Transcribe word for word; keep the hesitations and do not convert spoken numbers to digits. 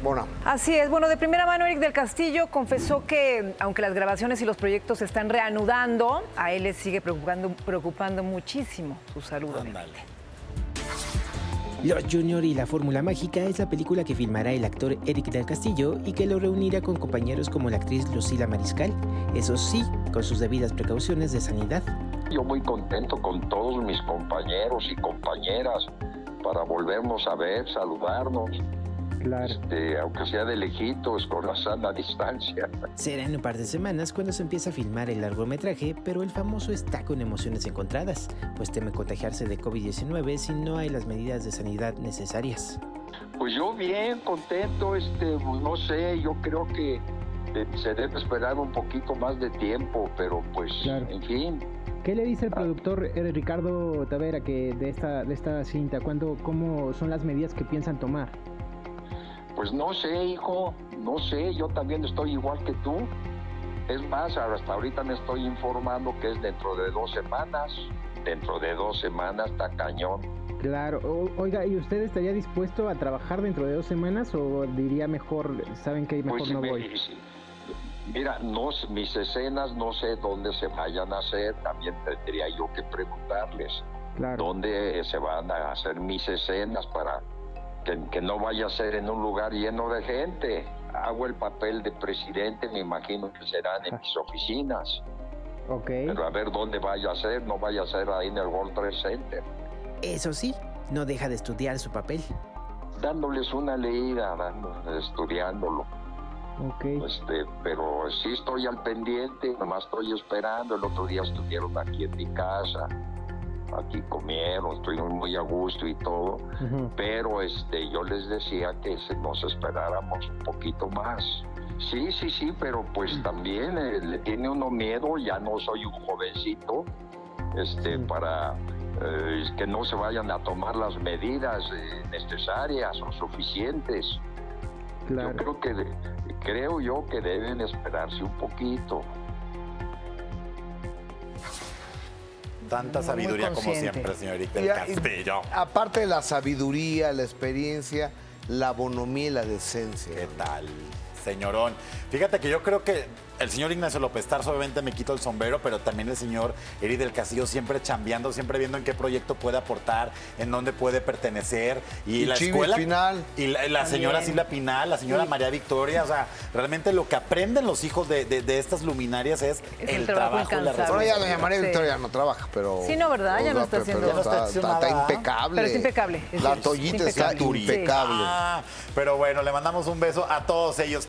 Bona. Así es. Bueno, de primera mano, Eric del Castillo confesó que, aunque las grabaciones y los proyectos se están reanudando, a él le sigue preocupando, preocupando muchísimo su salud. Ándale. Los Junior y la Fórmula Mágica es la película que filmará el actor Eric del Castillo y que lo reunirá con compañeros como la actriz Lucila Mariscal, eso sí, con sus debidas precauciones de sanidad. Yo muy contento con todos mis compañeros y compañeras para volvernos a ver, saludarnos. Claro. Este, aunque sea de lejitos, con la sana distancia. Será en un par de semanas cuando se empiece a filmar el largometraje, pero el famoso está con emociones encontradas, pues teme contagiarse de COVID diecinueve si no hay las medidas de sanidad necesarias. Pues yo bien, contento, este, no sé, yo creo que eh, se debe esperar un poquito más de tiempo, pero pues, claro. En fin. ¿Qué le dice el productor eh, Ricardo Tavera que de esta, de esta cinta? ¿Cuándo, cómo son las medidas que piensan tomar? Pues no sé, hijo, no sé, yo también estoy igual que tú. Es más, hasta ahorita me estoy informando que es dentro de dos semanas. Dentro de dos semanas está cañón. Claro. O, oiga, ¿y usted estaría dispuesto a trabajar dentro de dos semanas o diría mejor, saben que mejor pues, no me, voy? Mira, no, mis escenas no sé dónde se vayan a hacer, también tendría yo que preguntarles. Claro. Dónde se van a hacer mis escenas para... Que, que no vaya a ser en un lugar lleno de gente. Hago el papel de presidente, me imagino que serán en mis oficinas. Ok. Pero a ver dónde vaya a ser, no vaya a ser ahí en el World Trade Center. Eso sí, no deja de estudiar su papel. Dándoles una leída, dando, estudiándolo. Ok. Este, pero sí estoy al pendiente, nomás estoy esperando. El otro día estuvieron aquí en mi casa. Aquí comieron, estuvimos muy a gusto y todo, uh-huh. Pero este, yo les decía que se, nos esperáramos un poquito más. Sí, sí, sí, pero pues uh-huh. También eh, le tiene uno miedo, ya no soy un jovencito, este, uh-huh. Para eh, que no se vayan a tomar las medidas eh, necesarias o suficientes. Claro. Yo creo que, creo yo que deben esperarse un poquito. Tanta sabiduría como siempre, señor Eric del Castillo. Y, aparte de la sabiduría, la experiencia, la bonomía y la decencia. ¿Qué tal, señorón? Fíjate que yo creo que el señor Ignacio López Tarso, obviamente me quito el sombrero, pero también el señor Eric del Castillo siempre chambeando, siempre viendo en qué proyecto puede aportar, en dónde puede pertenecer. Y, y la Chivis escuela. Pinal. Y la, la señora Silvia Pinal, la señora sí. María Victoria. O sea, realmente lo que aprenden los hijos de, de, de estas luminarias es, es el, el trabajo, trabajo y la responsabilidad. Bueno, ya doña María sí. Victoria no trabaja, pero. Sí, no, ¿verdad? Ya no está haciendo. Ya no está, está, está impecable. Pero es impecable. Es la toallita está impecable. Ah, pero bueno, le mandamos un beso a todos ellos.